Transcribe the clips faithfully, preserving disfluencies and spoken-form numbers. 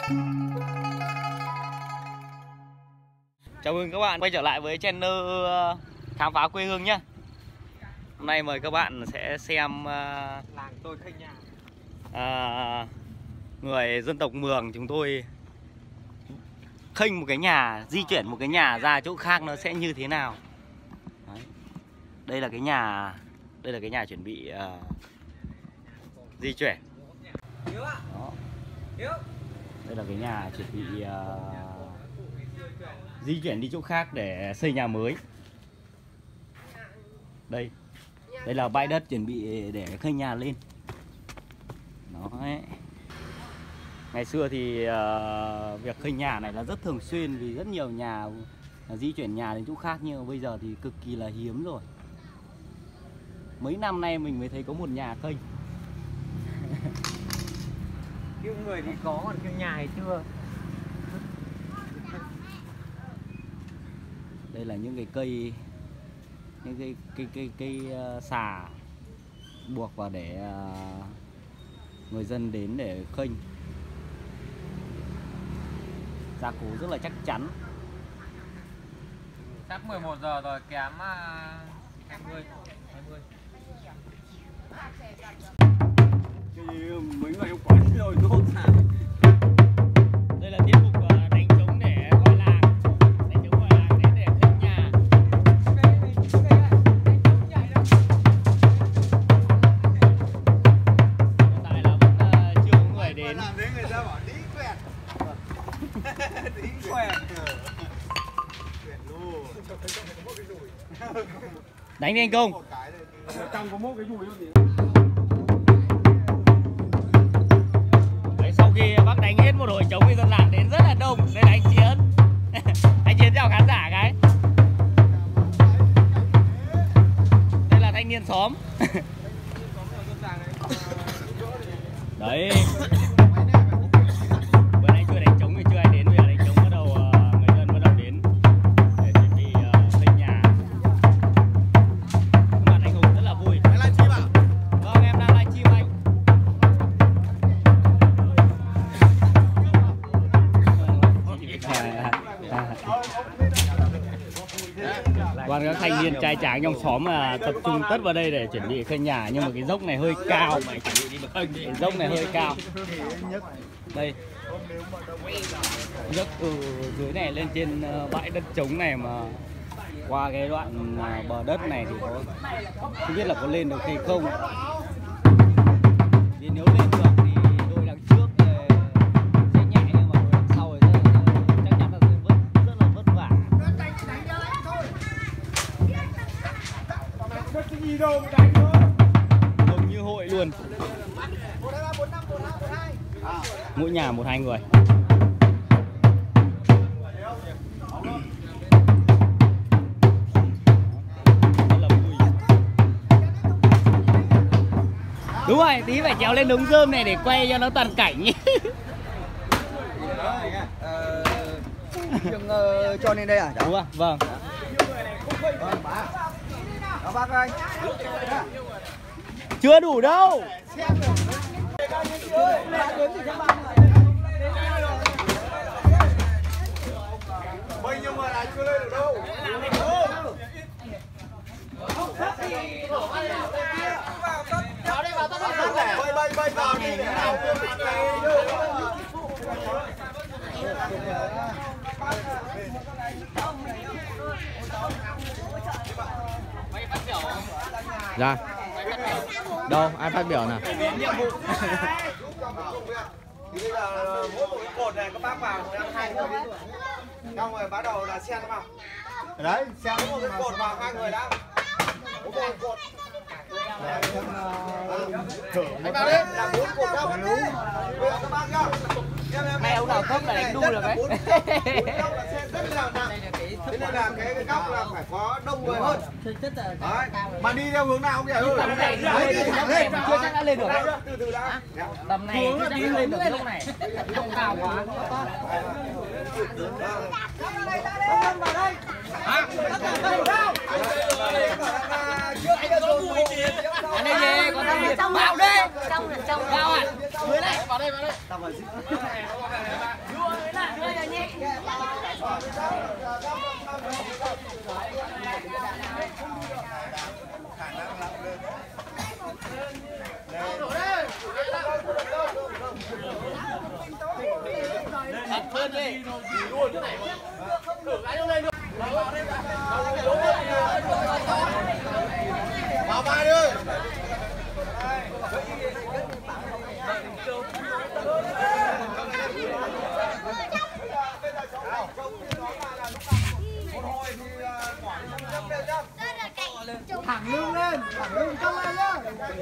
Chào mừng các bạn quay trở lại với channel Khám phá quê hương nhé. Hôm nay mời các bạn sẽ xem uh, làng tôi Khênh Nhà. uh, người dân tộc Mường chúng tôi khênh một cái nhà, di chuyển một cái nhà ra chỗ khác nó sẽ như thế nào. Đấy. Đây là cái nhà, đây là cái nhà chuẩn bị uh, di chuyển. Đó. Đây là cái nhà chuẩn bị uh, di chuyển đi chỗ khác để xây nhà mới. Đây, đây là bãi đất chuẩn bị để khênh nhà lên. Đấy. Ngày xưa thì uh, việc khênh nhà này là rất thường xuyên vì rất nhiều nhà uh, di chuyển nhà đến chỗ khác, nhưng mà bây giờ thì cực kỳ là hiếm rồi. Mấy năm nay mình mới thấy có một nhà khênh. Kêu người thì có, còn kêu nhà thì chưa. Đây là những cái cây, những cái cây cây cây uh, xà buộc vào để uh, người dân đến để khênh. Gia cố rất là chắc chắn. Sắp mười một giờ rồi, kém hai mươi. Mấy ngày hôm qua rồi rốt ra. Đây là tiết mục đánh trống để gọi làng, đánh trống gọi làng đến để khênh nhà. Hiện tại là vẫn uh, chưa có người đến. Làm đấy người ta bảo tí quẹt. Tí quẹt. Quẹt luôn. Đánh đi anh Công. Trong có một cái dùi luôn gì. Đấy, sau khi bác đánh hết một hồi trống thì dân làng đến rất là đông. Đây là anh Chiến. Anh Chiến chào khán giả cái. Đây là thanh niên xóm. Đấy. Bữa nay chưa đánh trống thì chưa ai đến, bây giờ đánh trống bắt đầu uh, người dân bắt đầu đến để chuẩn bị uh, xây nhà. Các bạn anh Hùng rất là vui. Em livestream à? Vâng, em đang livestream anh. Còn các thanh niên trai tráng trong xóm là tập trung tất vào đây để chuẩn bị khênh nhà, nhưng mà cái dốc này hơi cao, cái dốc này hơi cao. Đây, dốc từ dưới này lên trên bãi đất trống này mà qua cái đoạn bờ đất này thì có không biết là có lên được hay không. Vì nếu lên được thì đôi đằng trước sẽ nhẹ, nhưng mà đôi đằng sau thì chắc chắn là sẽ vất, rất là vất vả. Giống như hội luôn. Mỗi nhà một hai người. Đúng rồi, tí phải trèo lên đống rơm này để quay cho nó toàn cảnh. Đừng uh, cho lên đây à? Đúng không? Vâng. Vâng, bác. Đó, bác ơi. Chưa đủ đâu. Bây nhưng mà là chưa lên được đâu. Bây bây bây vào đi để nào kia mặt này đưa. Ra. Đâu, ai phát biểu nào? Thì bây giờ mỗi một cái cột này các bác vào em hai người đi. Xong rồi bắt đầu là xe nó vào. Đấy, xe có một cái cột vào hai người đã. Có một cột. Anh vào đi, là bốn cột đâu. Bây giờ các bác nhá. Hai ông nào cấp là đánh đu được đấy. Thế nên là cái góc là phải có đông người hơn. Đấy. Mà đi theo hướng nào không vậy? Tầm này lên chưa chắc đã lên được. Từ từ đã. Tầm này chưa chắc đã lên được lúc này. Không cao quá. Anh đây về, có thằng Việt vào đây. Trong là trong. Vào à? Dưới này, vào đây, vào đây. Hơn đi. Đuổi chỗ này mà. Thử cái trong đây được. Vào vai đi ơi. Thẳng lưng lên, thẳng lưng căng lên nhá.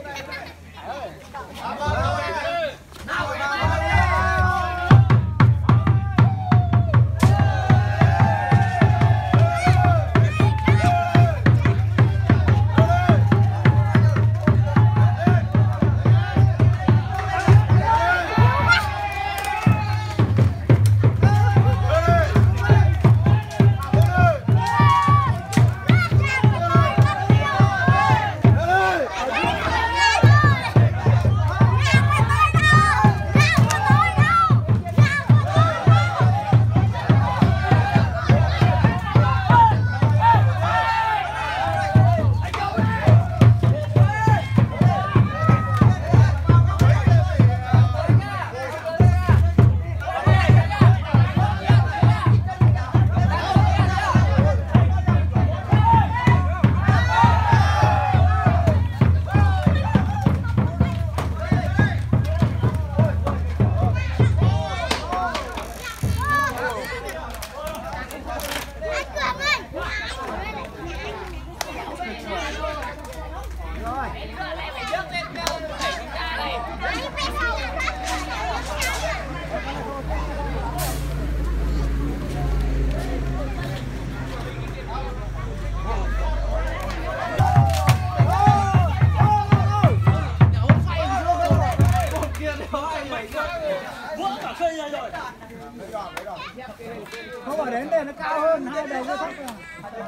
Không phải đến đây nó cao hơn, hai đầu nó thấp rồi.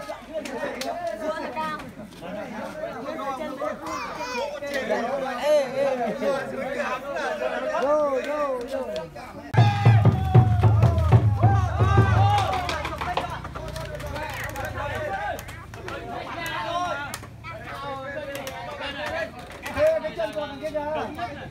Ê, ê, go, go, go. Ê, cái chân còn kia kìa.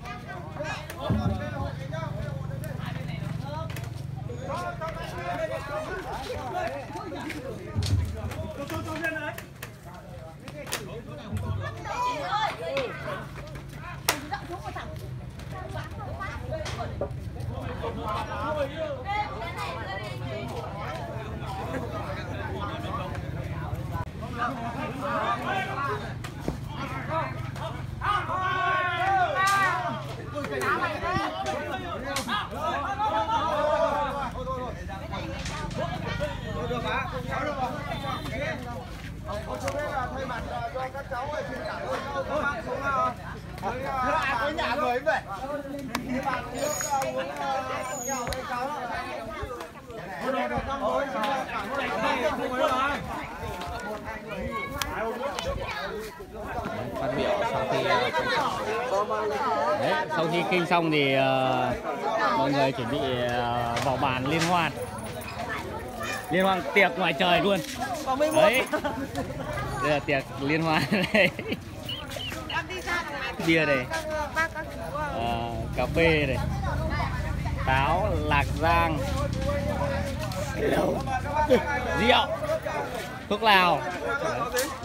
Có nhà người vậy. Phát biểu sau khi đấy, sau khi kinh xong thì uh, mọi người chuẩn bị uh, vào bàn liên hoan. Liên hoan tiệc ngoài trời luôn. Đấy. Đây là tiệc liên hoan đây. Bia đây. À, cà phê này. Táo, lạc giang. Rượu. Thuốc lào. Đấy.